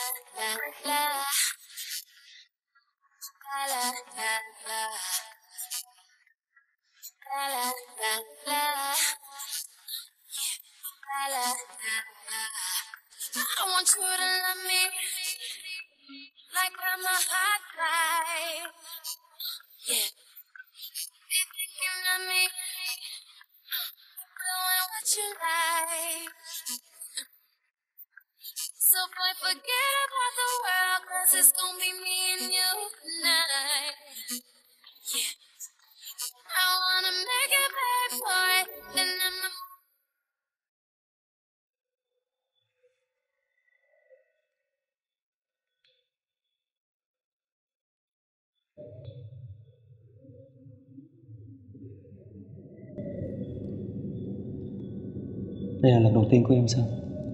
I want you to love me like I'm a hot guy. Yeah. You think you love me, doing what you like. So boy, forget about the world, 'cause it's gonna be me and you tonight. Yeah. I wanna make it back for it, then I'm Đây là lần đầu tiên của em sao?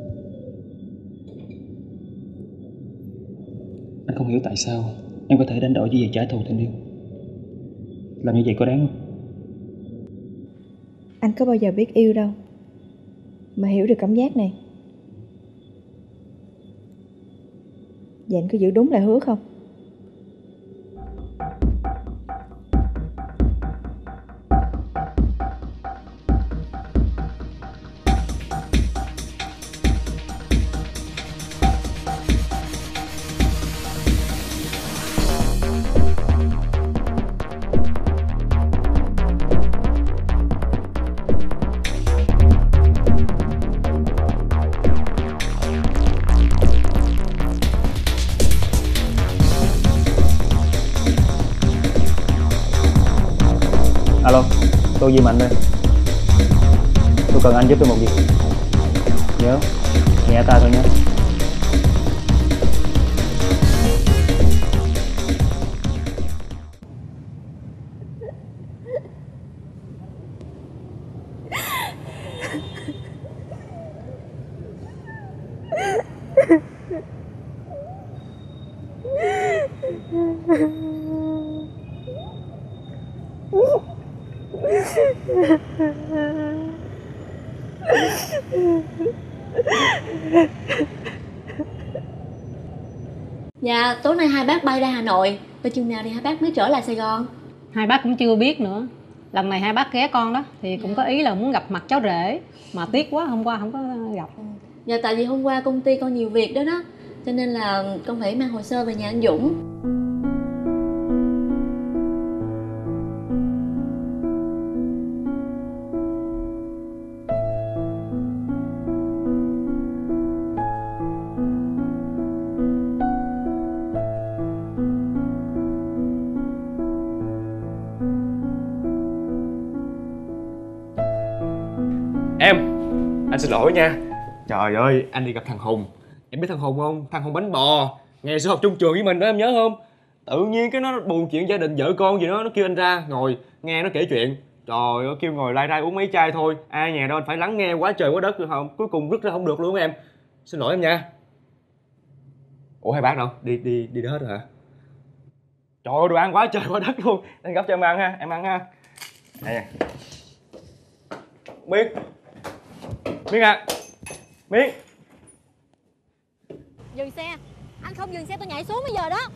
Anh không hiểu tại sao em có thể đánh đổi chỉ vì trả thù tình yêu. Làm như vậy có đáng không? Anh có bao giờ biết yêu đâu mà hiểu được cảm giác này. Vậy anh có giữ đúng lời hứa không? Alo, tôi Duy Mạnh đây. Tôi cần anh giúp tôi một việc. Nhớ, nhẹ tay thôi nhé. Dạ, tối nay hai bác bay ra Hà Nội. Tới chừng nào thì hai bác mới trở lại Sài Gòn? Hai bác cũng chưa biết nữa. Lần này hai bác ghé con đó thì cũng có ý là muốn gặp mặt cháu rể. Mà tiếc quá hôm qua không có gặp. Dạ, tại vì hôm qua công ty con nhiều việc đó đó, cho nên là con phải mang hồ sơ về nhà anh Dũng. Em, anh xin lỗi nha. Trời ơi, anh đi gặp thằng Hùng. Em biết thằng Hùng không? Thằng Hùng bánh bò. Ngày xưa học chung trường với mình đó, em nhớ không? Tự nhiên cái nó buồn chuyện gia đình vợ con gì đó, nó kêu anh ra ngồi nghe nó kể chuyện. Trời ơi, kêu ngồi lai rai uống mấy chai thôi. Ai nhà đâu anh phải lắng nghe quá trời quá đất rồi không? Cuối cùng rứt ra không được luôn em. Xin lỗi em nha. Ủa hai bác đâu? Đi hết rồi hả? Trời ơi, đồ ăn quá trời quá đất luôn. Anh gấp cho em ăn ha, em ăn ha. Đây nè. Miết Miết à, Miết. Dừng xe. Anh không dừng xe tôi nhảy xuống bây giờ đó.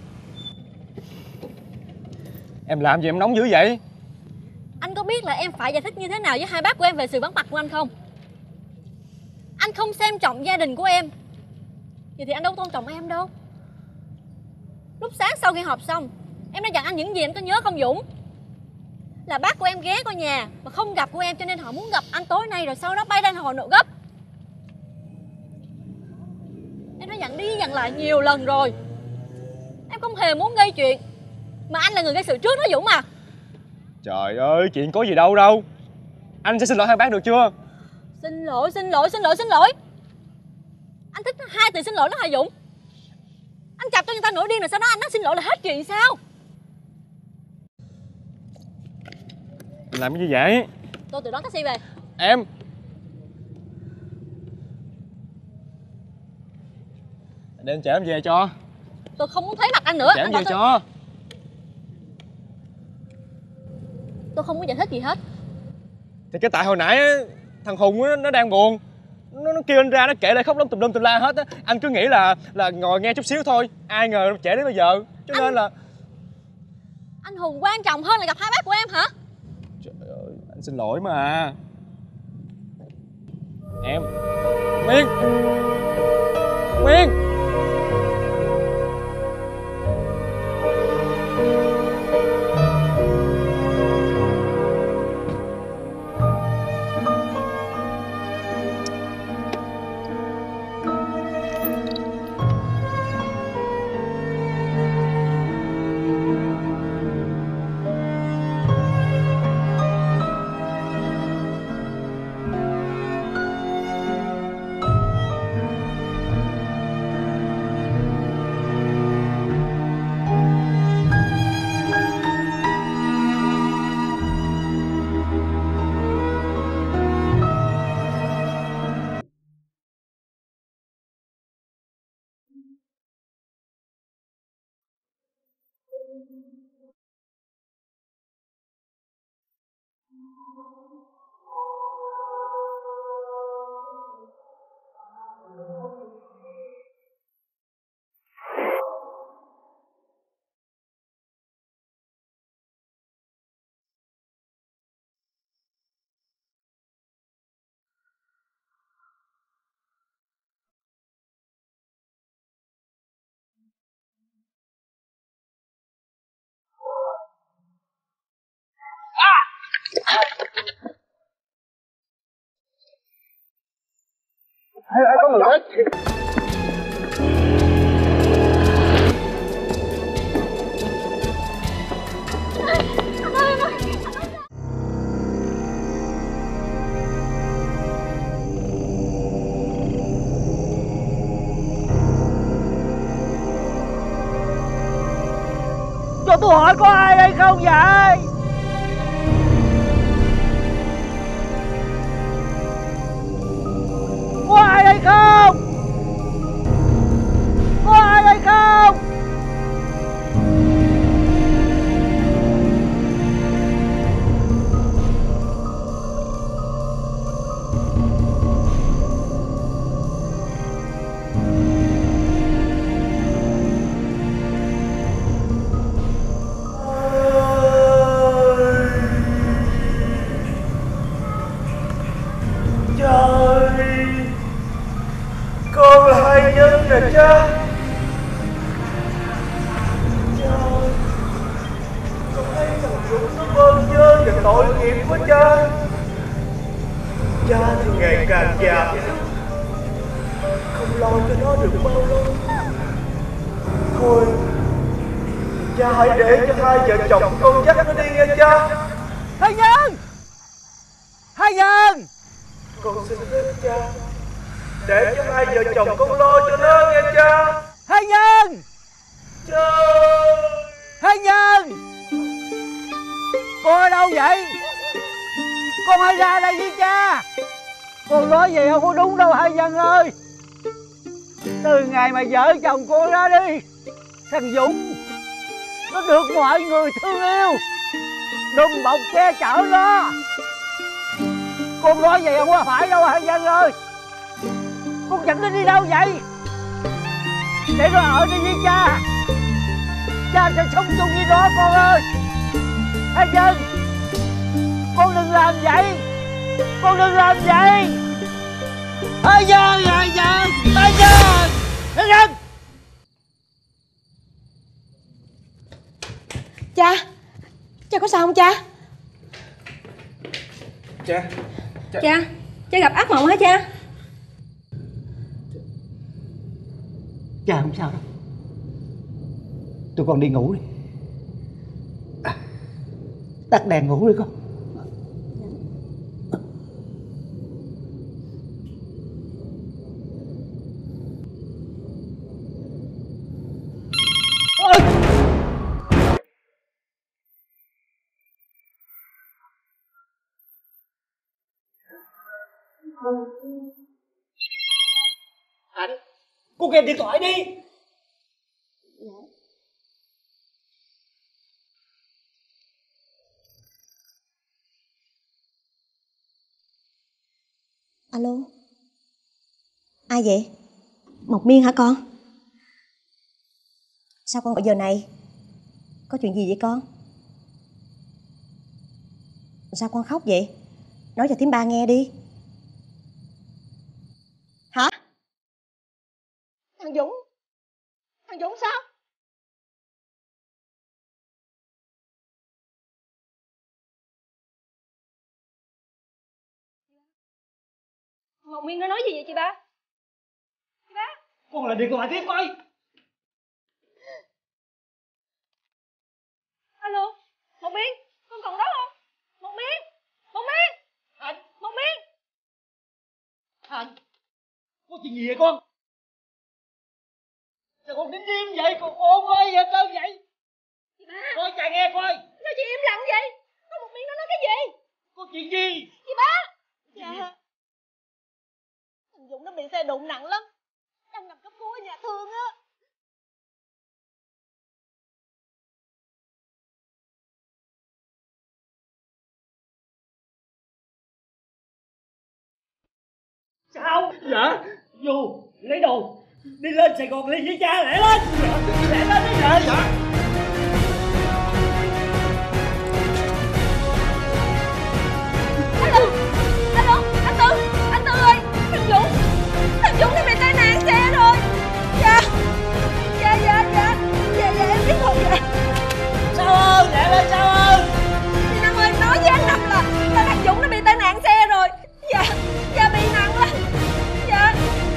Em làm gì em nóng dữ vậy? Anh có biết là em phải giải thích như thế nào với hai bác của em về sự vắng mặt của anh không? Anh không xem trọng gia đình của em, vậy thì anh đâu tôn trọng em đâu. Lúc sáng sau khi họp xong, em đã dặn anh những gì anh có nhớ không Dũng? Là bác của em ghé qua nhà mà không gặp của em, cho nên họ muốn gặp anh tối nay rồi sau đó bay ra Hà Nội gấp. Em đã dặn đi dặn lại nhiều lần rồi. Em không hề muốn gây chuyện, mà anh là người gây sự trước đó Dũng à. Trời ơi, chuyện có gì đâu đâu. Anh sẽ xin lỗi hai bác được chưa? Xin lỗi, xin lỗi, xin lỗi, xin lỗi. Anh thích hai từ xin lỗi đó hả Dũng? Anh chọc cho người ta nổi điên rồi sau đó anh nói xin lỗi là hết chuyện sao? Mình làm cái gì vậy? Tôi tự đón taxi về. Em. Để anh chở em về cho. Tôi không muốn thấy mặt anh nữa. Chở em về tôi... cho. Tôi không muốn giải thích gì hết. Thì cái tại hồi nãy thằng Hùng nó đang buồn, nó kêu anh ra, nó kể lại khóc lóc tùm lum tùm la hết á. Anh cứ nghĩ là ngồi nghe chút xíu thôi, ai ngờ nó trễ đến bây giờ. Cho nên là Anh Hùng quan trọng hơn là gặp hai bác của em hả? trời ơi, anh xin lỗi mà. Em Nguyên, Nguyên. Ai có người hết. Cho tôi hỏi có ai hay không vậy? Có ai hay không? Có ai hay không? Con là hai nhân nè cha. Con thấy thằng Dũng nó bơ vơ và tội nghiệp quá cha. Cha thì ngày càng già, không lo cho nó được bao lâu. Thôi cha hãy để cho hai vợ chồng con dắt nó đi nghe cha. Hai Nhân, hai Nhân, con xin phép cha, để cho hai vợ chồng con lo cho nó nghe cha. Hai Nhân, cha, hai Nhân, con ở đâu vậy? Con hãy ra đây với cha. Con nói vậy không có đúng đâu hai Nhân ơi. Từ ngày mà vợ chồng con ra đi, thằng Dũng nó được mọi người thương yêu, đùm bọc che chở nó. Con nói vậy không có phải đâu hai Nhân ơi. Con dẫn nó đi đâu vậy? Để nó ở đây với cha. Cha sẽ sống chung với nó con ơi. Hai Nhân, con đừng làm vậy. Con đừng làm vậy. Hai Nhân, hai Nhân, hai Nhân, hai Nhân. Cha có sao không cha? Cha gặp ác mộng hả cha? Cha không sao đâu. Tụi con đi ngủ đi. Tắt đèn ngủ đi con. Anh, cô kèm điện thoại đi. Alo, Ai vậy? Mộc Miên hả con? Sao con gọi giờ này? Có chuyện gì vậy con? Sao con khóc vậy? Nói cho thím ba nghe đi. Hả? Thằng Dũng? Thằng Dũng sao? Mộc Miên nó nói gì vậy chị ba? Chị ba? Con lại điện thoại tiếp coi. Alo, Mộc Miên, con còn đó không? Mộc Miên, Mộc Miên, Thành, Mộc Miên. Thành, có chuyện gì vậy con? Sao con đứng im vậy? Con ôm ơi vậy cơ vậy? Chị ba, Coi cha nghe coi. sao chị im lặng vậy? Con Mộc Miên nó nói cái gì? Có chuyện gì? Chị ba. Dạ. Thằng Dũng nó bị xe đụng nặng lắm, đang nằm cấp cứu ở nhà thương á. Sao? Dạ. Vô lấy đồ, đi lên Sài Gòn liền với cha, lẹ lên. Lẹ lên đi vợ. Dạ. Alo, alo, anh Tư ơi, thằng Dũng nó bị tai nạn xe rồi. Dạ em biết rồi. Dạ. Sao ơn? Lẹ lên sao ơn? Chị Năm ơi, nói với anh Năm là thằng Dũng nó bị tai nạn xe rồi. Dạ bị nặng lắm. Dạ.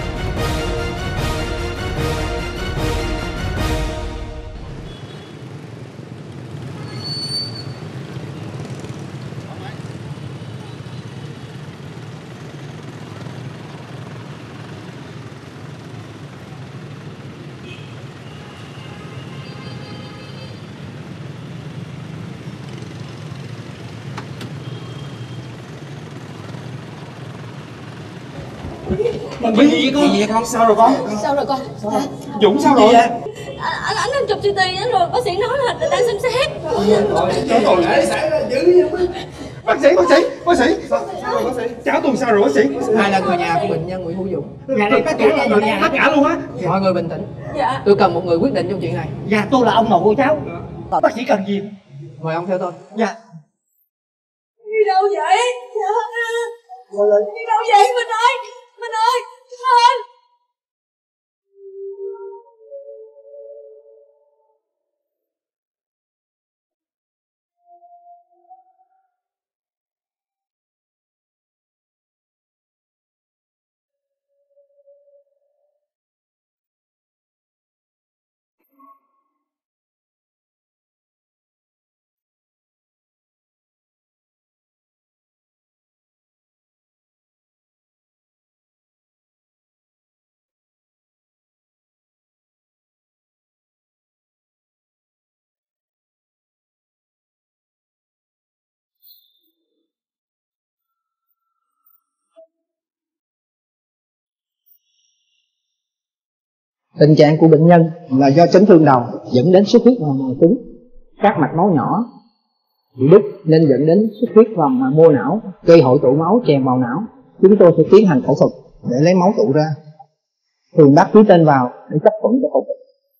Chuyện gì vậy con? Chuyện gì vậy con? Sao rồi con? Sao rồi con? Hả? Dũng sao rồi? Anh đang chụp CT rồi, bác sĩ nói là đang xem xét. Bác sĩ. Cháu tôi sao rồi bác sĩ? Ai là người nhà của bệnh nhân Nguyễn Hữu Dũng? Nhà này tất cả người nhà. Tất cả luôn á. Mọi người bình tĩnh. Dạ. Tôi cần một người quyết định trong chuyện này. Dạ tôi là ông nội của cháu. Bác sĩ cần gì? Mời ông theo tôi. Dạ. Đi đâu vậy? Dạ. Đi đâu vậy Minh ơi? Minh ơi! Tình trạng của bệnh nhân là do chấn thương đầu dẫn đến xuất huyết vào màng cứng, các mạch máu nhỏ bị đứt nên dẫn đến xuất huyết vào màng mô não, gây hội tụ máu tràn vào não. Chúng tôi sẽ tiến hành phẫu thuật để lấy máu tụ ra. Thường bác ký tên vào để chấp thuận cho phẫu thuật.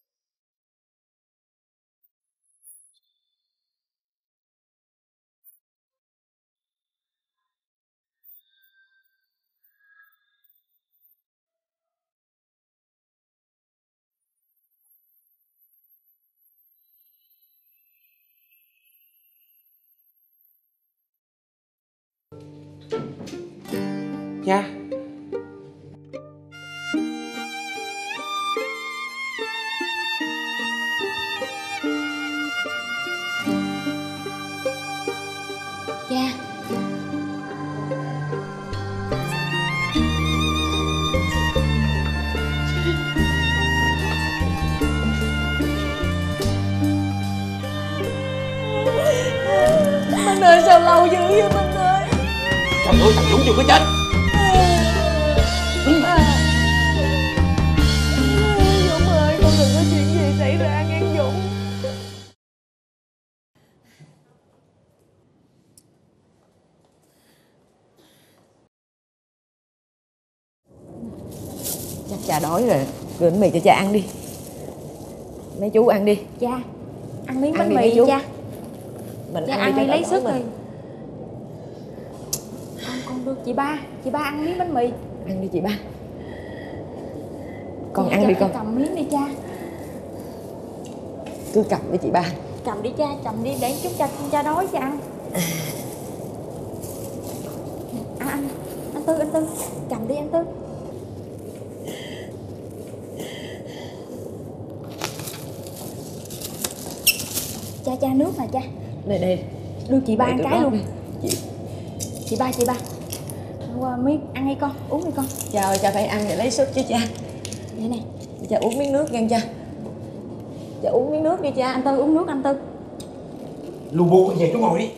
Cha. Cha. Minh ơi, sao lâu dữ vậy Minh ơi? Trời ơi, thằng Dũng chưa có chết. Dũng ơi, con đừng có chuyện gì xảy ra nghe Dũng. Cha đói rồi, đưa bánh mì cho cha ăn đi. Mấy chú ăn đi. Cha, ăn miếng Ăn bánh đi mì mấy đi chú. cha. Mình Cha ăn ăn đi đi cho lấy đỡ sức đói đi. mình. Con đưa chị ba ăn miếng bánh mì. Ăn đi chị ba. Con Dạ, ăn đi cha con. cầm miếng đi cha. Cứ cầm với chị ba. Cầm đi cha, cầm đi để chút cha đói cha ăn. Anh Tư, cầm đi anh Tư. Cha nước nè cha. Đây. Đưa chị ba ăn cái luôn. Chị Chị ba. Qua miếng ăn đi con, uống đi con. Cha ơi, cha phải ăn để lấy sức chứ cha. Vậy nè. Cha uống miếng nước nha cha. Cha uống miếng nước đi cha. Anh Tư uống nước anh Tư. Lu bu về chú ngồi đi.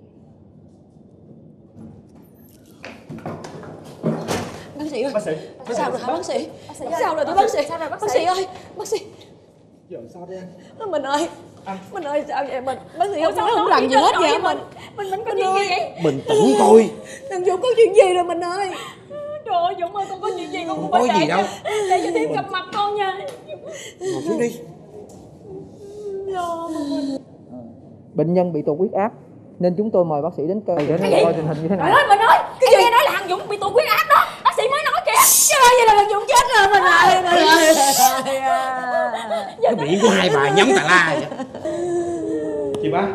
Bác sĩ ơi. Bác sĩ. Sao rồi hả bác sĩ? Sao Sao rồi thưa bác sĩ? Sao rồi Bác sĩ ơi, bác sĩ. Giờ sao đây anh? Mình ơi. Mình ơi sao vậy mình? Bác sĩ Sao không làm gì hết vậy mình? Mình có chuyện gì vậy? Bình tĩnh coi. Thằng Dũng có chuyện gì rồi mình ơi? Trời ơi Dũng ơi, con có chuyện gì con cũng Có phải gì đâu. để cho Thiêm gặp mặt con nha. Ngồi xuống đi. Bệnh nhân bị tụt huyết áp nên chúng tôi mời bác sĩ đến coi tình hình như thế nào. Trời ơi mình ơi, cái gì nói là thằng Dũng bị tụt huyết áp đó. Bác sĩ mới nói kìa. Trời ơi, vậy là thằng Dũng chết rồi mình ơi. Cái miệng của hai bà nhắm tà la vậy. Chị ba.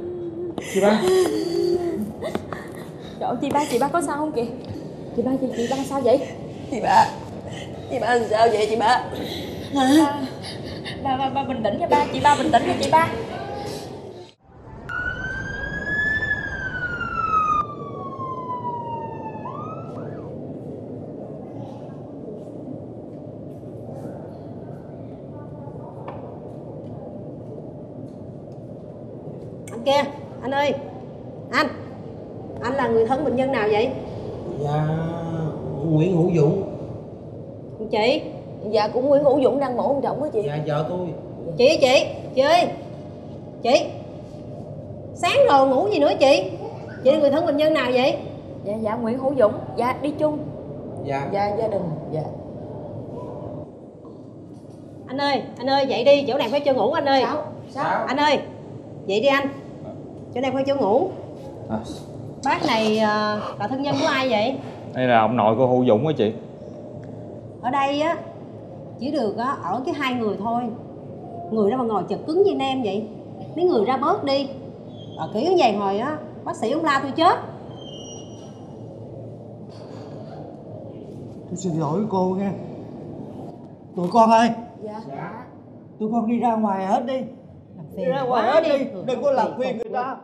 Trời ơi, chị ba có sao không kìa? Chị ba sao vậy? Chị ba làm sao vậy chị ba? Ba bình tĩnh nha ba, chị ba bình tĩnh nha chị ba. Anh kia, anh ơi. Anh là người thân bệnh nhân nào vậy? Dạ Nguyễn Hữu Dũng. Chị. Dạ cũng Nguyễn Hữu Dũng đang mổ ông chồng á chị. Dạ vợ tôi. Chị ơi. Chị. Sáng rồi ngủ gì nữa chị? Chị là người thân bệnh nhân nào vậy? Dạ Nguyễn Hữu Dũng. Dạ đi chung. Dạ Gia đình. Dạ. Anh ơi dậy đi, chỗ này phải cho ngủ anh ơi. Sao? Anh ơi, dậy đi anh. Chỗ này phải chỗ ngủ. Bác này là thân nhân của ai vậy? Đây là ông nội của Hữu Dũng á chị. Ở đây á chỉ được á ở cái hai người thôi. Người đó mà ngồi chật cứng như nem vậy. Mấy người ra bớt đi. Kiểu như vậy hồi á bác sĩ ông la tôi chết. Tôi xin lỗi cô nha. Tụi con ơi. Dạ. Tụi con đi ra ngoài hết đi. Đi ra ngoài hết đi. Đừng có làm phiền người ta.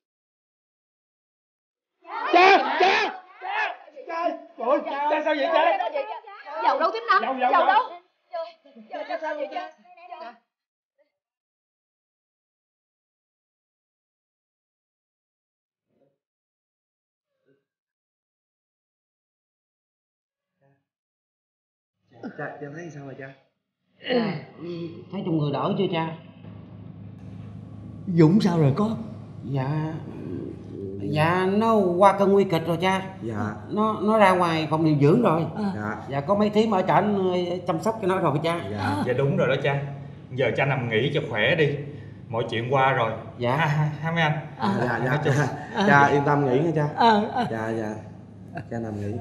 Cha. Trời ơi, cha sao vậy cha? Dầu đâu Thím Năm? Dầu đâu? Cha sao vậy cha? Cha thấy sao rồi cha? Thấy trong người đỡ chưa cha? Dũng sao rồi con? Dạ nó qua cơn nguy kịch rồi cha. Dạ. Nó ra ngoài phòng điều dưỡng rồi. Dạ Có mấy thím ở trển chăm sóc cho nó rồi cha. Dạ đúng rồi đó cha. Giờ cha nằm nghỉ cho khỏe đi. Mọi chuyện qua rồi. Dạ. Ha mấy anh? Cha yên tâm nghỉ nha cha. Dạ. Cha nằm nghỉ.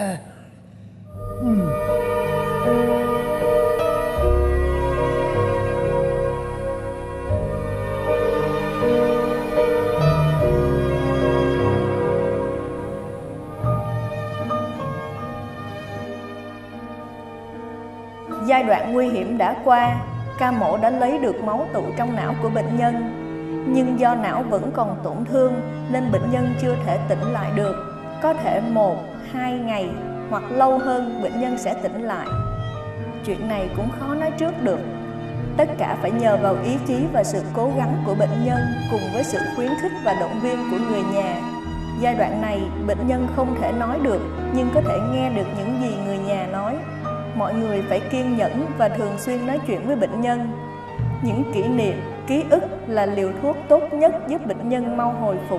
Giai đoạn nguy hiểm đã qua, ca mổ đã lấy được máu tụ trong não của bệnh nhân. Nhưng do não vẫn còn tổn thương nên bệnh nhân chưa thể tỉnh lại được. Có thể 1-2 ngày hoặc lâu hơn bệnh nhân sẽ tỉnh lại. Chuyện này cũng khó nói trước được. Tất cả phải nhờ vào ý chí và sự cố gắng của bệnh nhân cùng với sự khuyến khích và động viên của người nhà. Giai đoạn này, bệnh nhân không thể nói được nhưng có thể nghe được những gì người nhà nói. Mọi người phải kiên nhẫn và thường xuyên nói chuyện với bệnh nhân. Những kỷ niệm, ký ức là liều thuốc tốt nhất giúp bệnh nhân mau hồi phục.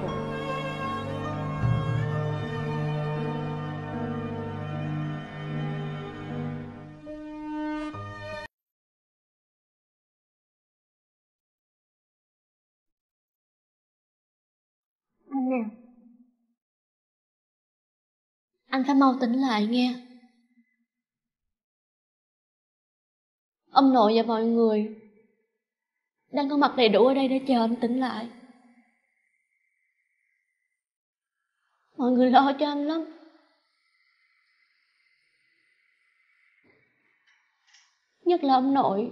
Anh nè, anh phải mau tỉnh lại nghe. Ông nội và mọi người đang có mặt đầy đủ ở đây để chờ anh tỉnh lại. Mọi người lo cho anh lắm. Nhất là ông nội.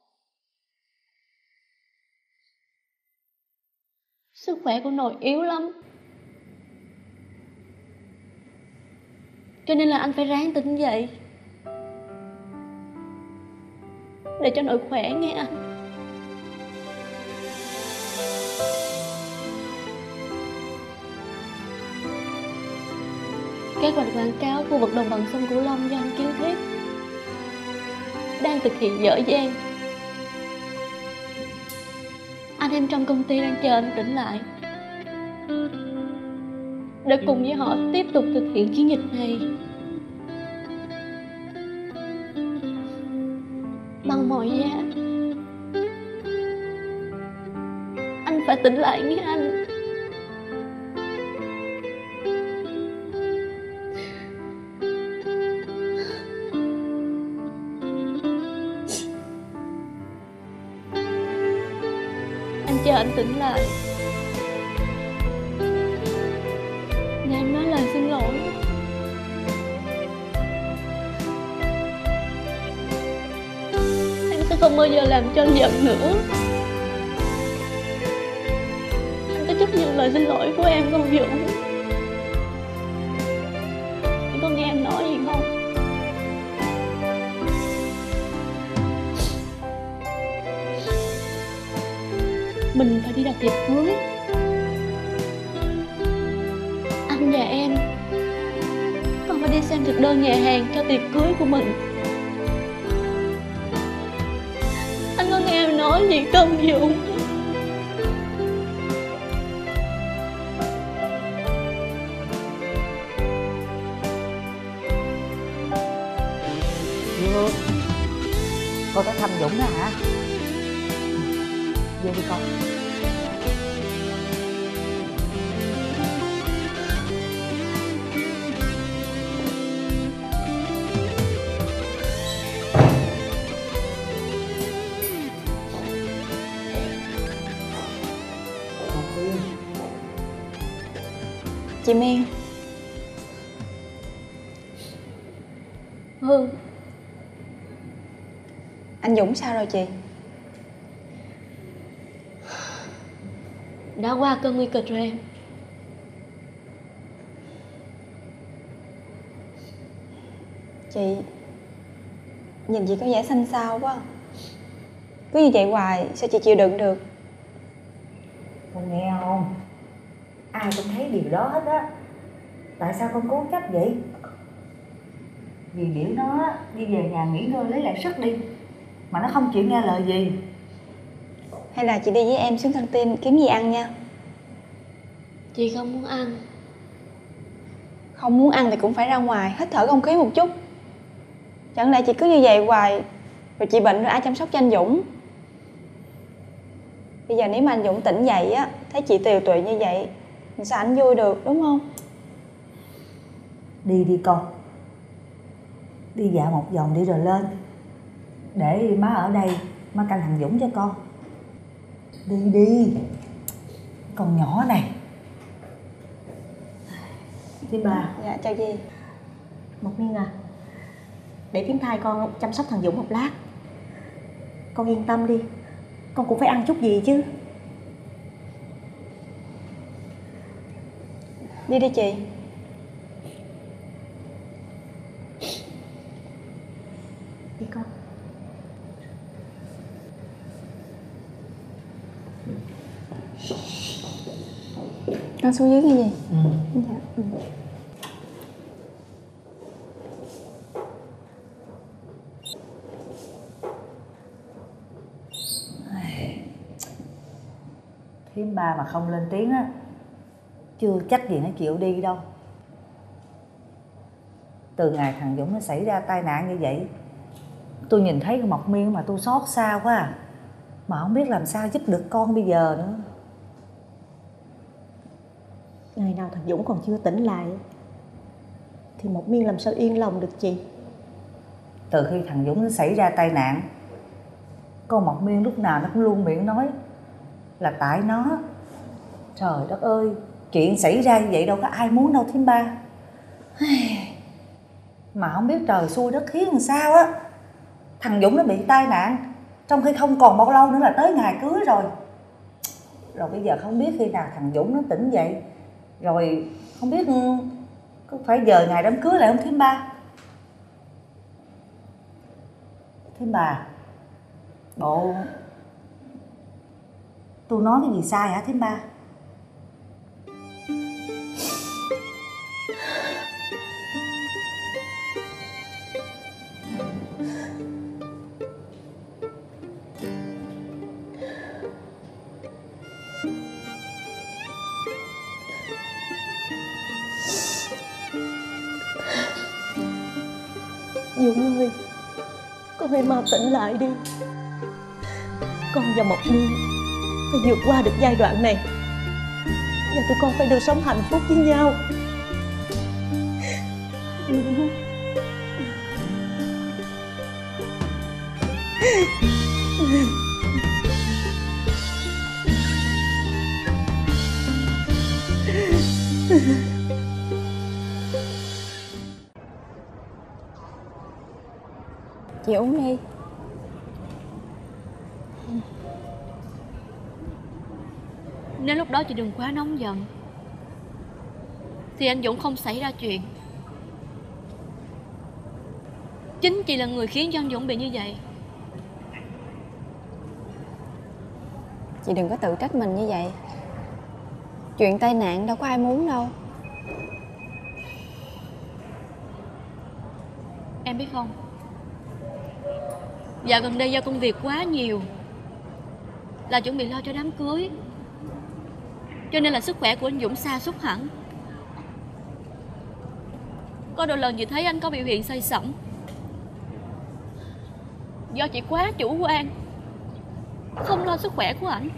Sức khỏe của nội yếu lắm, cho nên là anh phải ráng tỉnh dậy để cho nội khỏe nghe anh. Kế hoạch quảng cáo khu vực đồng bằng sông Cửu Long do anh kiến thiết đang thực hiện dở dang. Anh em trong công ty đang chờ anh tỉnh lại để cùng với họ tiếp tục thực hiện chiến dịch này bằng mọi giá. Anh phải tỉnh lại nghe anh. Anh chờ anh tỉnh lại và em nói lời xin lỗi. Em sẽ không bao giờ làm cho anh giận nữa. Anh có chấp nhận lời xin lỗi của em không Dũng? Em có nghe em nói gì không? Mình phải đi đặt tiệc cưới. Anh và em còn phải đi xem thực đơn nhà hàng cho tiệc cưới của mình. Anh có nghe em nói gì không Dũng? Dượng, con có thăm Dũng đó hả? Vô đi con. Chị Miên. Hương. Anh Dũng sao rồi chị? Đã qua cơn nguy kịch rồi em. Chị nhìn chị có vẻ xanh xao quá. Cứ như vậy hoài sao chị chịu đựng được? Con nghe không? Ai cũng thấy điều đó hết á. Tại sao con cố chấp vậy? Vì biểu nó đi về nhà nghỉ ngơi lấy lại sức đi, mà nó không chịu nghe lời gì. Hay là chị đi với em xuống căng tin kiếm gì ăn nha. Chị không muốn ăn. Không muốn ăn thì cũng phải ra ngoài hít thở không khí một chút. Chẳng lẽ chị cứ như vậy hoài rồi chị bệnh rồi ai chăm sóc cho anh Dũng? Bây giờ nếu mà anh Dũng tỉnh dậy á, thấy chị tiều tụy như vậy thì sao anh vui được, đúng không? Đi đi con. Đi dạo một vòng đi rồi lên. Để má ở đây, má canh thằng Dũng cho con. Đi đi. Con nhỏ này. Thím ba. Dạ chào chị. Mộc Miên à, để thím thay con chăm sóc thằng Dũng một lát. Con yên tâm đi, con cũng phải ăn chút gì chứ. Đi đi chị. Đi con. Con xuống dưới cái gì? Dạ. Thím ba mà không lên tiếng á, chưa chắc gì nó chịu đi đâu. Từ ngày thằng Dũng nó xảy ra tai nạn như vậy, tôi nhìn thấy cái Mộc Miên mà tôi xót xa quá à. Mà không biết làm sao giúp được con bây giờ nữa. Ngày nào thằng Dũng còn chưa tỉnh lại thì Mộc Miên làm sao yên lòng được chị. Từ khi thằng Dũng nó xảy ra tai nạn, con Mộc Miên lúc nào nó cũng luôn miệng nói là tại nó. Trời đất ơi, chuyện xảy ra như vậy đâu có ai muốn đâu thím ba. Mà không biết trời xui đất khiến làm sao á, thằng Dũng nó bị tai nạn trong khi không còn bao lâu nữa là tới ngày cưới rồi. Rồi bây giờ không biết khi nào thằng Dũng nó tỉnh dậy, rồi không biết có phải giờ ngày đám cưới lại không thím ba? Thím bà, bộ tôi nói cái gì sai hả thím ba? Dũng ơi, con hãy mau tỉnh lại đi. Con và Mộc Miên phải vượt qua được giai đoạn này, và tụi con phải được sống hạnh phúc với nhau. Chị uống đi. Nếu lúc đó chị đừng quá nóng giận thì anh Dũng không xảy ra chuyện. Chính chị là người khiến cho anh Dũng bị như vậy. Chị đừng có tự trách mình như vậy. Chuyện tai nạn đâu có ai muốn đâu. Em biết không, dạo gần đây do công việc quá nhiều, là chuẩn bị lo cho đám cưới, cho nên là sức khỏe của anh Dũng sa sút hẳn. Có đôi lần chị thấy anh có biểu hiện say sẩm, do chị quá chủ quan, không lo sức khỏe của ảnh.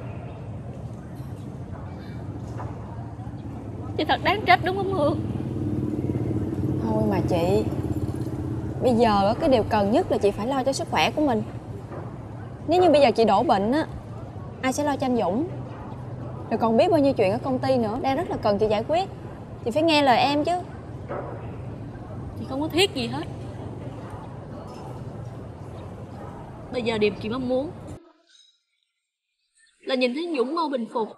Chị thật đáng trách đúng không Hương? Thôi mà chị, bây giờ cái điều cần nhất là chị phải lo cho sức khỏe của mình. Nếu như bây giờ chị đổ bệnh á, ai sẽ lo cho anh Dũng? Rồi còn biết bao nhiêu chuyện ở công ty nữa đang rất là cần chị giải quyết. Chị phải nghe lời em chứ. Chị không có thiết gì hết. Bây giờ điều chị mong muốn là nhìn thấy Dũng mau bình phục.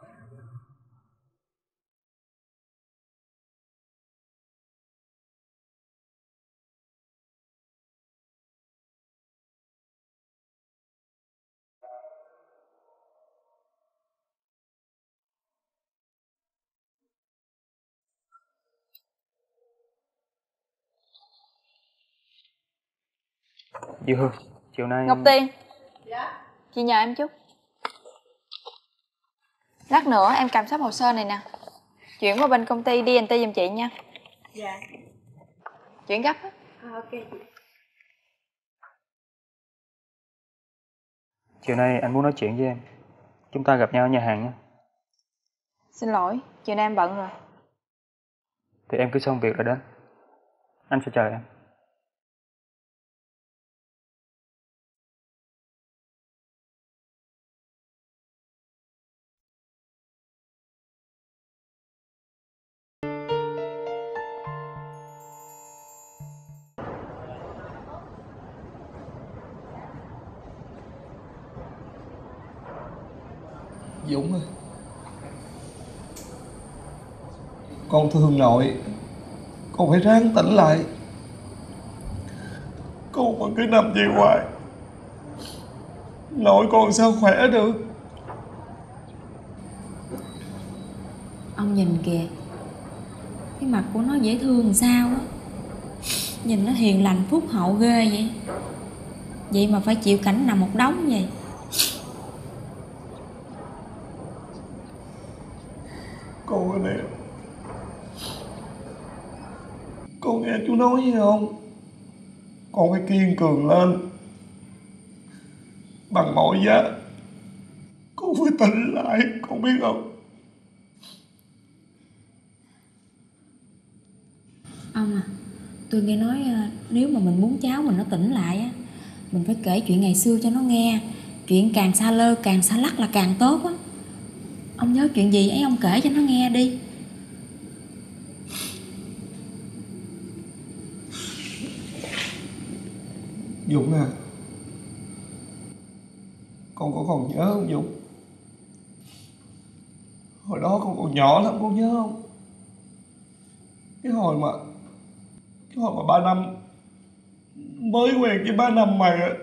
Dư Hương, chiều nay... Ngọc Tiên. Dạ. Chị nhờ em chút. Lát nữa em cầm sắp hồ sơ này nè, chuyển qua bên công ty D&T giùm chị nha. Dạ. Chuyển gấp á. Ok chị. Chiều nay anh muốn nói chuyện với em. Chúng ta gặp nhau ở nhà hàng nha. Xin lỗi, chiều nay em bận rồi. Thì em cứ xong việc rồi đến. Anh sẽ chờ em. Dũng ơi, con thương nội, con phải ráng tỉnh lại. Con mà cứ nằm vậy hoài, nội con sao khỏe được. Ông nhìn kìa, cái mặt của nó dễ thương làm sao á. Nhìn nó hiền lành phúc hậu ghê vậy. Vậy mà phải chịu cảnh nằm một đống vậy. Con ơi nè, con nghe chú nói gì không? Con phải kiên cường lên. Bằng mọi giá con phải tỉnh lại, con biết không? Ông à, tôi nghe nói nếu mà mình muốn cháu mình nó tỉnh lại á, mình phải kể chuyện ngày xưa cho nó nghe. Chuyện càng xa lơ, càng xa lắc là càng tốt á. Ông nhớ chuyện gì ấy ông kể cho nó nghe đi. Dũng à, con có còn nhớ không Dũng? Hồi đó con còn nhỏ lắm, con nhớ không? Cái hồi mà 3 năm mới quen với 3 năm mày á,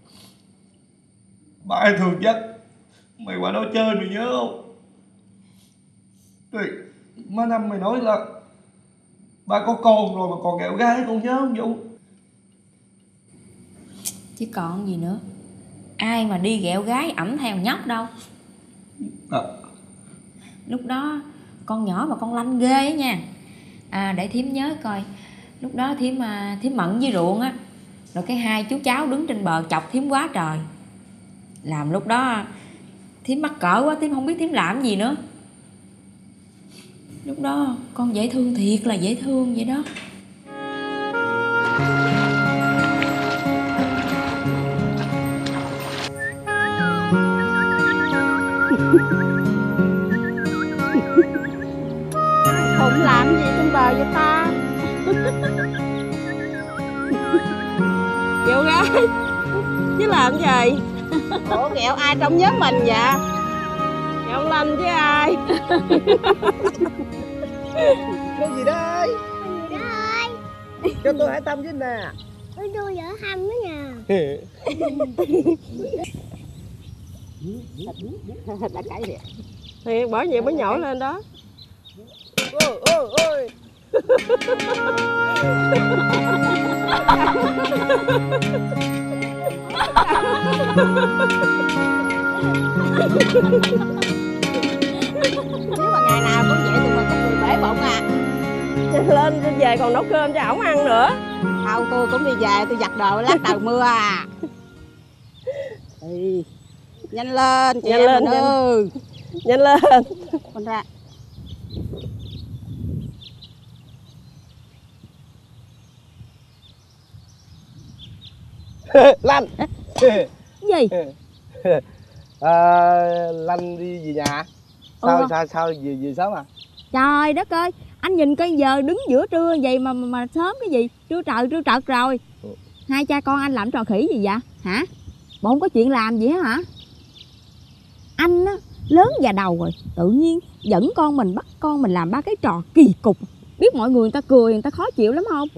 ba ai thường dắt mày qua đó chơi, mày nhớ không? Thì má Năm mày nói là ba có con rồi mà còn ghẹo gái, con nhớ không Dũng? Chứ còn gì nữa. Ai mà đi ghẹo gái ẵm theo nhóc đâu. Lúc đó con nhỏ mà con lanh ghê á nha. Để thím nhớ coi. Lúc đó thím mận với ruộng á, rồi cái hai chú cháu đứng trên bờ chọc thím quá trời. Làm lúc đó thím mắc cỡ quá, thím không biết thím làm gì nữa. Lúc đó con dễ thương thiệt là dễ thương vậy đó. Phụng làm gì trên bờ vậy ta? Ghẹo gái chứ làm gì? Ủa ghẹo ai trong nhóm mình vậy? Ghẹo Lanh chứ ai? Cô gì đây? Gì đó ơi? Cho tôi hỏi thăm chứ nè. Tôi vợ thăm đó nha. Đã cãi thiệt. Thì bởi vậy mới nhổ lên đó. Ôi. Nếu mà ngày nào cũng vậy thì mình có người bể bụng à. Lên về còn nấu cơm cho ổng ăn nữa. Không, tôi cũng đi về, tôi giặt đồ lát trời mưa à. Nhanh lên chị, nhanh lên nhanh lên con ra. Lanh. Gì? Lanh đi về nhà. Sao về sớm à? Trời đất ơi, anh nhìn coi giờ đứng giữa trưa vậy mà sớm cái gì? Trưa trật rồi. Hai cha con anh làm trò khỉ gì vậy? Hả? Bộ không có chuyện làm gì hết hả? Anh á, lớn già đầu rồi, tự nhiên dẫn con mình, bắt con mình làm ba cái trò kỳ cục. Biết mọi người ta cười, người ta khó chịu lắm không?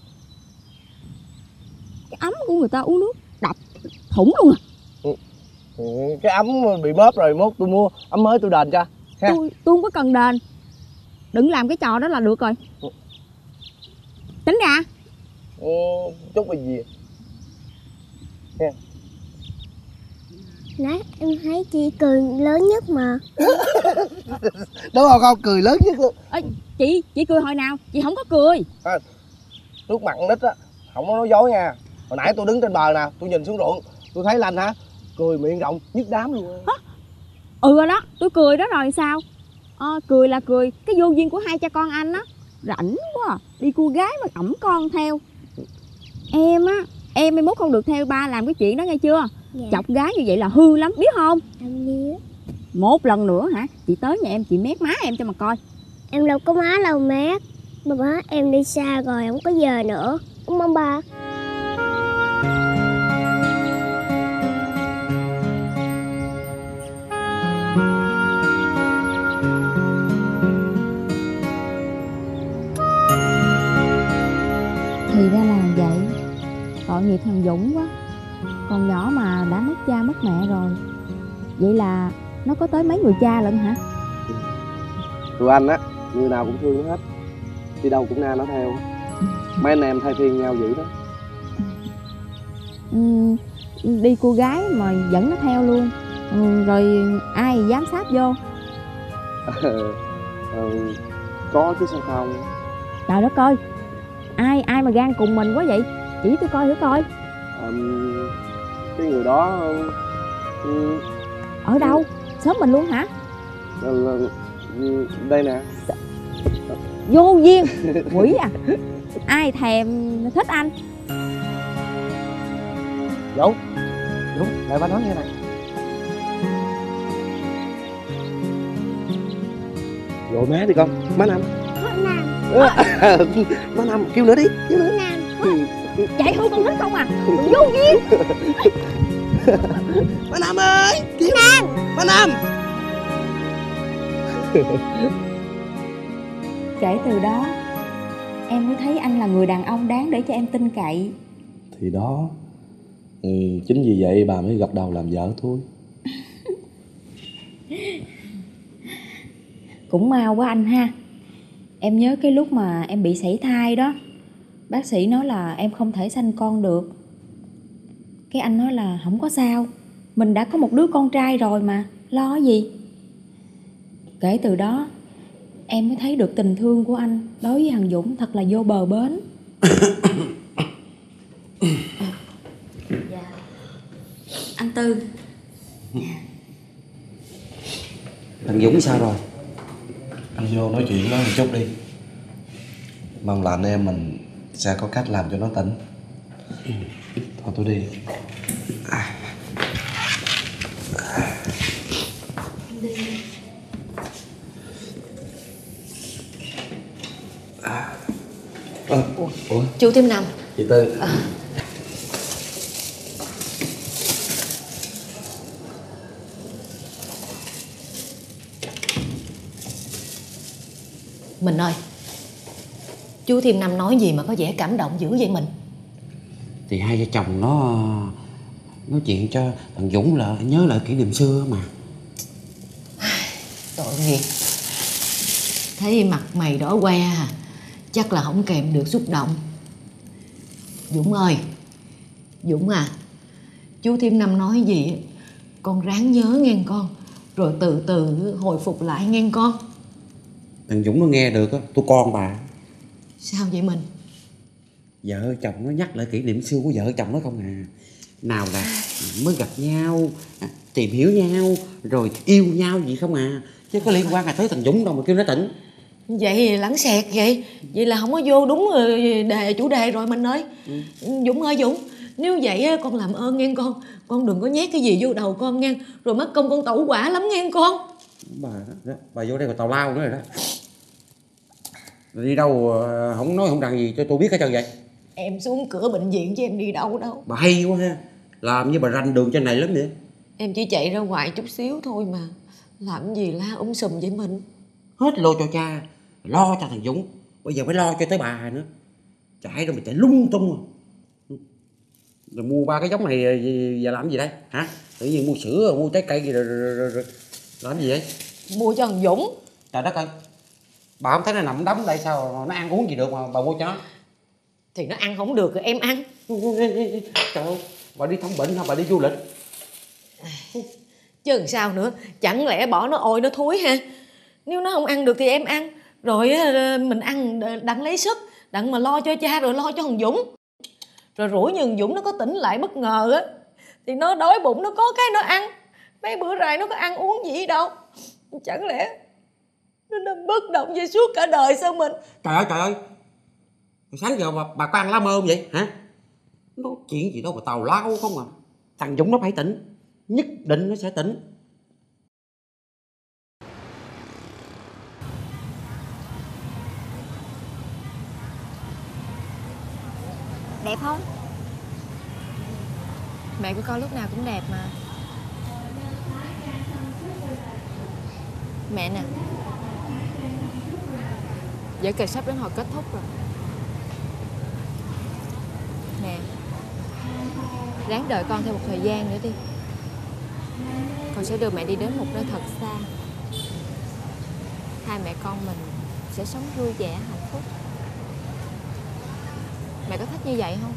Cái ấm của người ta uống nước đập thủng luôn à. Cái ấm bị bóp rồi, mốt tôi mua ấm mới tôi đền cho. Tôi không có cần đền. Đừng làm cái trò đó là được rồi. Tính ra chút là gì? Nãy em thấy chị cười lớn nhất mà. Đúng không, con cười lớn nhất luôn. Chị cười hồi nào? Chị không có cười. Nước mặn nít á, không có nói dối nha. Hồi nãy tôi đứng trên bờ nè, tôi nhìn xuống ruộng, tôi thấy Lanh hả, cười miệng rộng nhức đám luôn. Rồi đó, tôi cười đó rồi sao? Cười là cười cái vô duyên của hai cha con anh á. Rảnh quá à. Đi cua gái mà ẵm con theo. Em á, em mai mốt không được theo ba làm cái chuyện đó nghe chưa? Dạ. Chọc gái như vậy là hư lắm, biết không? Em biết. Một lần nữa hả, chị tới nhà em chị mét má em cho mà coi. Em đâu có má đâu mét. Mà má em đi xa rồi, không có về nữa. Đúng không ba? Thì ra là vậy. Tội nghiệp thằng Dũng quá. Còn nhỏ mà đã mất cha mất mẹ rồi. Vậy là nó có tới mấy người cha lận hả? Tụi anh á, người nào cũng thương nó hết. Đi đâu cũng na nó theo. Mấy anh em thay phiên nhau vậy đó. Đi cô gái mà dẫn nó theo luôn. Rồi ai giám sát vô? Có chứ sao không. Trời đất ơi, ai mà gan cùng mình quá vậy? Chỉ tôi coi thử coi. Cái người đó ở đâu? Xóm mình luôn hả? Đây nè. Vô duyên. Quỷ à. Ai thèm thích anh. Dũng, lại ba nói nghe nè. Gọi má đi con, má Năm. Má Năm, kêu nữa đi, kêu nữa. Chạy thôi con thích không à. Vô duyên. Má Năm ơi, kêu Năm. Má Năm. Kể từ đó em mới thấy anh là người đàn ông đáng để cho em tin cậy. Thì đó, chính vì vậy bà mới gật đầu làm vợ thôi. Cũng mau quá anh ha. Em nhớ cái lúc mà em bị sảy thai đó, bác sĩ nói là em không thể sanh con được. Cái anh nói là không có sao, mình đã có một đứa con trai rồi mà, lo gì. Kể từ đó em mới thấy được tình thương của anh đối với thằng Dũng thật là vô bờ bến. Dạ. Anh Tư. Thằng Dũng sao rồi? Anh vô nói chuyện nó một chút đi. Mong là anh em mình sẽ có cách làm cho nó tỉnh. Thôi tôi đi. Ủa? Chú Thím Năm. Chị Tư. Mình ơi, chú Thím Năm nói gì mà có vẻ cảm động dữ vậy mình? Thì hai vợ chồng nó nói chuyện cho thằng Dũng là nhớ lại kỷ niệm xưa mà. Tội nghiệp. Thấy mặt mày đỏ que à, chắc là không kèm được xúc động. Dũng ơi, Dũng à, chú Thím Năm nói gì con ráng nhớ nghe con, rồi từ từ hồi phục lại nghe con. Thằng Dũng nó nghe được á, tôi con bà. Sao vậy mình? Vợ chồng nó nhắc lại kỷ niệm xưa của vợ chồng nó không à. Nào là mới gặp nhau, tìm hiểu nhau, rồi yêu nhau gì không à. Chứ có liên quan tới thằng Dũng đâu mà kêu nó tỉnh. Vậy lẳng xẹt vậy. Vậy là không có vô đúng chủ đề rồi mình ơi. Dũng ơi Dũng, nếu vậy con làm ơn nghe con đừng có nhét cái gì vô đầu con nghe, rồi mất công con tẩu hỏa lắm nghe con. Bà vô đây còn tào lao nữa rồi đó. Rồi đi đâu không nói không rằng gì cho tôi biết hết trơn vậy. Em xuống cửa bệnh viện chứ em đi đâu đâu. Bà hay quá ha, làm như bà rành đường trên này lắm vậy. Em chỉ chạy ra ngoài chút xíu thôi mà, làm gì la sùm vậy mình. Hết lo cho cha, lo cho thằng Dũng, bây giờ phải lo cho tới bà nữa. Chạy đâu mà chạy lung tung rồi mua ba cái giống này giờ làm gì đây hả? Tự nhiên mua sữa mua trái cây gì rồi làm gì vậy? Mua cho thằng Dũng. Trời đất ơi, bà không thấy nó nằm đấm đây sao nó ăn uống gì được mà bà mua cho nó? Thì nó ăn không được rồi em ăn. Trời ơi, bà đi thăm bệnh hả, bà đi du lịch chứ làm sao nữa, chẳng lẽ bỏ nó ôi nó thúi ha. Nếu nó không ăn được thì em ăn, rồi mình ăn đặng lấy sức, đặng mà lo cho cha rồi lo cho thằng Dũng. Rồi rủi như thằng Dũng nó có tỉnh lại bất ngờ á, thì nó đói bụng nó có cái nó ăn. Mấy bữa rày nó có ăn uống gì đâu, chẳng lẽ nó nằm bất động vậy suốt cả đời sao mình? Trời ơi, sáng giờ bà có ăn lá mơ không vậy hả? Nói chuyện gì đâu mà tào lao không à. Thằng Dũng nó phải tỉnh, nhất định nó sẽ tỉnh. Đẹp không? Mẹ của con lúc nào cũng đẹp mà. Mẹ nè, vở kịch sắp đến hồi kết thúc rồi. Nè, ráng đợi con thêm một thời gian nữa đi. Con sẽ đưa mẹ đi đến một nơi thật xa. Hai mẹ con mình sẽ sống vui vẻ hạnh phúc. Mẹ có thích như vậy không?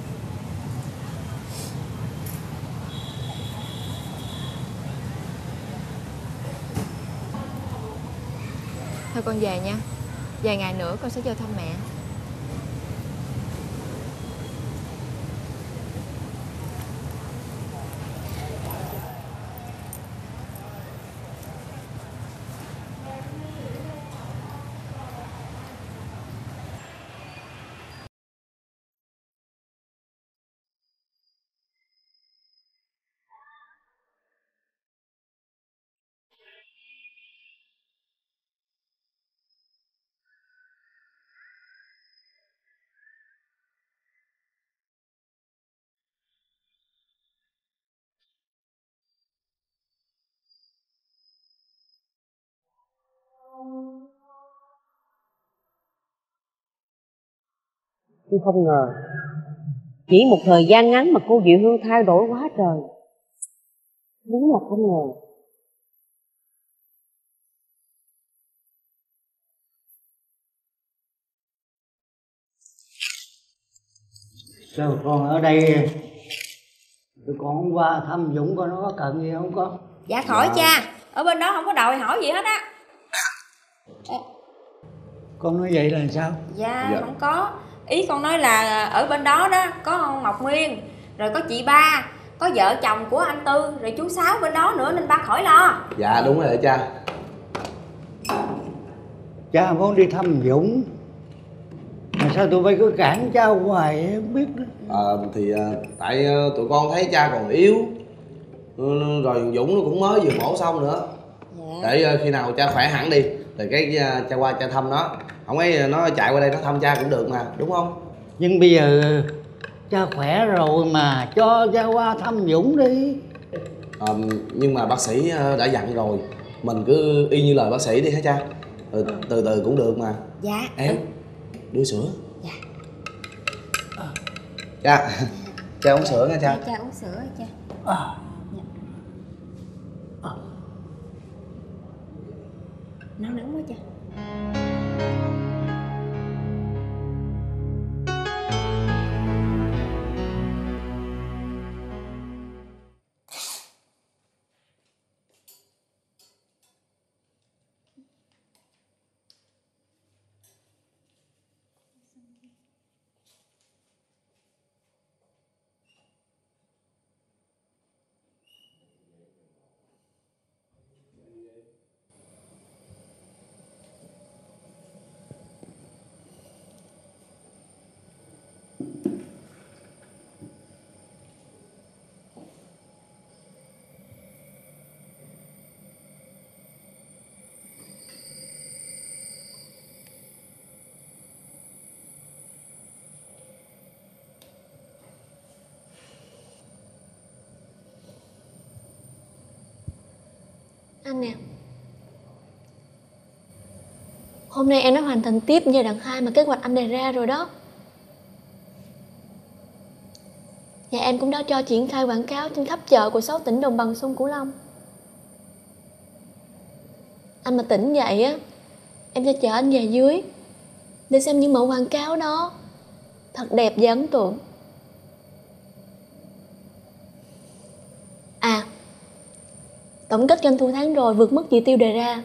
Thôi con về nha. Vài ngày nữa con sẽ vô thăm mẹ. Tôi không ngờ chỉ một thời gian ngắn mà cô Diệu Hương thay đổi quá trời. Đúng là không ngờ. Sao con ở đây? Tụi con hôm qua thăm Dũng coi nó có cần gì không con? Dạ khỏi cha, ở bên đó không có đòi hỏi gì hết á. Con nói vậy là sao? Dạ không có. Ý con nói là ở bên đó đó có ông Mộc Nguyên, rồi có chị Ba, có vợ chồng của anh Tư, rồi chú Sáu bên đó nữa nên ba khỏi lo. Dạ đúng rồi cha. Cha muốn đi thăm Dũng mà sao tụi bay cứ cản cha hoài không biết nữa. Tại tụi con thấy cha còn yếu, rồi Dũng nó cũng mới vừa mổ xong nữa. Để khi nào cha khỏe hẳn đi rồi cái cha qua cha thăm nó. Không ấy nó chạy qua đây nó thăm cha cũng được mà, đúng không? Nhưng bây giờ cha khỏe rồi mà cho cha qua thăm Dũng đi. Nhưng mà bác sĩ đã dặn rồi, mình cứ y như lời bác sĩ đi hả cha? Từ từ cũng được mà. Dạ. Em đưa sữa. Dạ. Cha uống sữa nha cha. Cha uống sữa cha. Nó nóng quá cha. Anh nè, hôm nay em đã hoàn thành tiếp giai đoạn 2 mà kế hoạch anh đề ra rồi đó. Và em cũng đã cho triển khai quảng cáo trên khắp chợ của 6 tỉnh đồng bằng sông Cửu Long. Anh mà tỉnh dậy á, em sẽ chở anh về dưới để xem những mẫu quảng cáo đó thật đẹp và ấn tượng. À, tổng kết doanh thu tháng rồi vượt mức chỉ tiêu đề ra.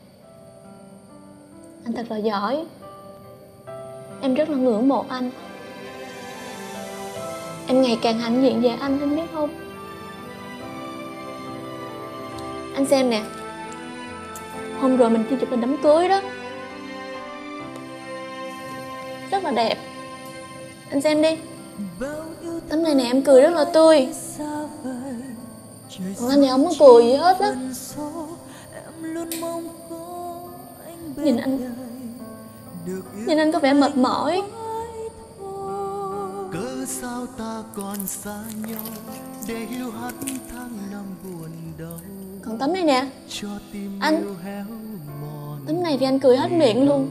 Anh thật là giỏi. Em rất là ngưỡng mộ anh. Em ngày càng hãnh diện về anh biết không? Anh xem nè, hôm rồi mình đi chụp hình đám cưới đó, rất là đẹp. Anh xem đi, tấm này nè em cười rất là tươi. Còn anh thì không có cười gì hết á. Nhìn anh có vẻ mệt mỏi. Cớ sao ta còn xa nhau để hiu hắt tháng năm buồn đau. Còn tấm này nè anh, tấm này thì anh cười hết miệng luôn.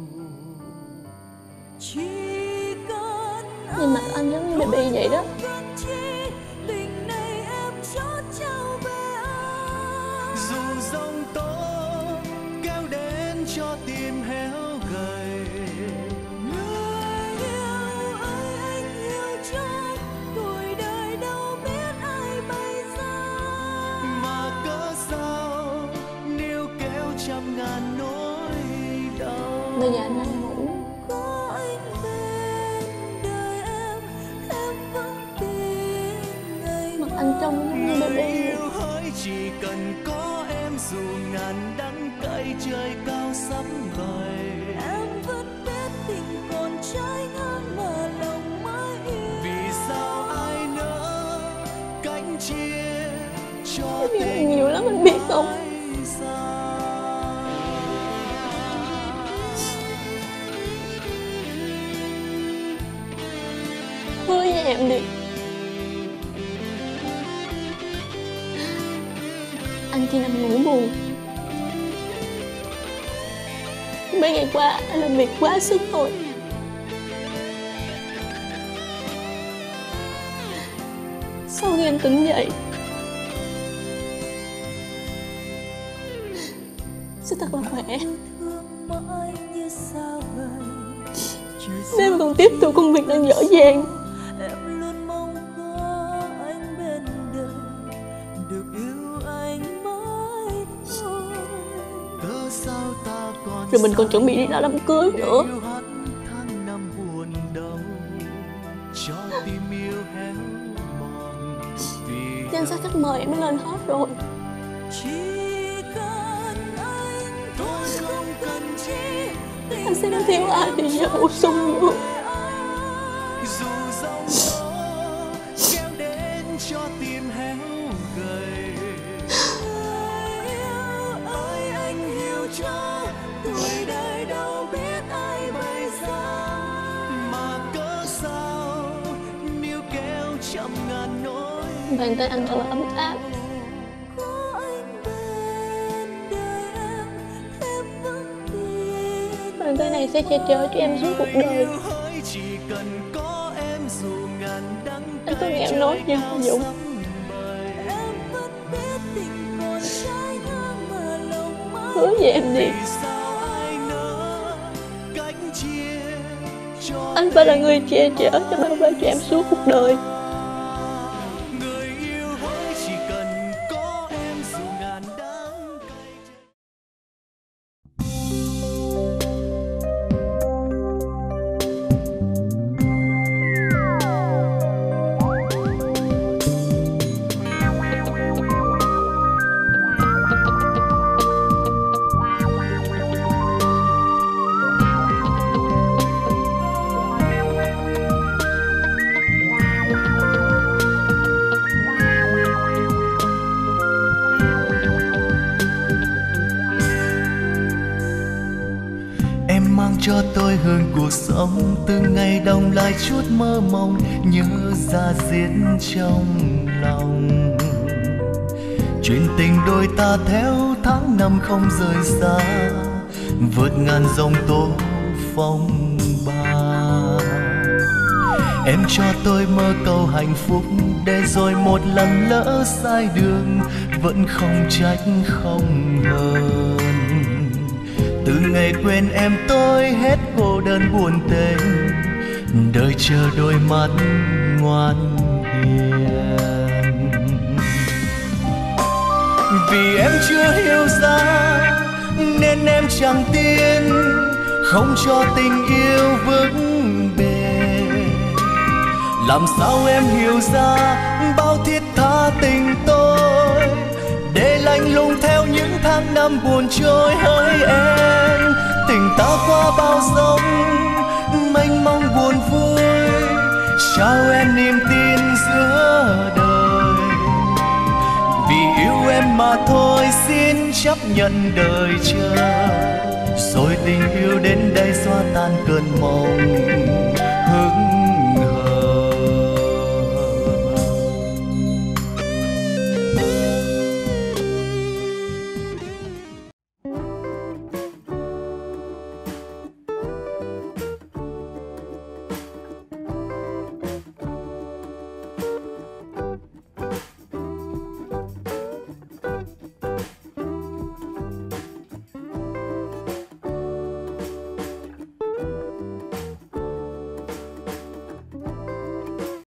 Nhìn mặt anh giống như baby vậy đó. Dù giông tố kéo đến cho tim héo gầy, người yêu ơi anh yêu cho tuổi đời đâu biết ai bày ra, mà cớ sao níu kéo trăm ngàn nỗi đau. Bây giờ anh đang ngủ. Mặt anh trông giống như baby. Chỉ cần có em dù ngàn đắng cay trời cao sắp vời, em vẫn biết tình còn trái ngang mà lòng mãi yêu. Vì sao ai nỡ cánh chia cho tình nhiều lắm anh biết không? Hứa với em đi, anh chỉ nằm ngủ buồn. Mấy ngày qua anh làm việc quá sức rồi. Sau khi anh tỉnh dậy sẽ thật là khỏe. Nếu mà còn tiếp tục công việc đang dở dang, rồi mình còn chuẩn bị đi ra đám cưới nữa, danh sách khách mời em đã lên hết rồi. Anh sẽ nói theo ai thì giờ bổ sung nữa. Bàn tay anh thật là ấm áp. Bàn tay này sẽ che chở cho em suốt cuộc đời. Anh có nghe em nói nha Dũng. Hứa với em đi, anh phải là người che chở cho bảo vệ cho em suốt cuộc đời. Cho tôi hương cuộc sống, từng ngày đông lại chút mơ mộng, nhớ ra diết trong lòng. Chuyện tình đôi ta theo tháng năm không rời xa, vượt ngàn dòng tố phong ba. Em cho tôi mơ cầu hạnh phúc, để rồi một lần lỡ sai đường, vẫn không trách không hờn. Từ ngày quên em tôi hết cô đơn buồn tênh, đợi chờ đôi mắt ngoan hiền. Vì em chưa hiểu ra nên em chẳng tin, không cho tình yêu vững bền. Làm sao em hiểu ra bao thiết tha tình tôi, để lạnh lùng theo những tháng năm buồn trôi. Hỡi em, tình ta qua bao giông mênh mông buồn vui, trao em niềm tin giữa đời. Vì yêu em mà thôi xin chấp nhận đời chờ, rồi tình yêu đến đây xóa tan cơn mộng.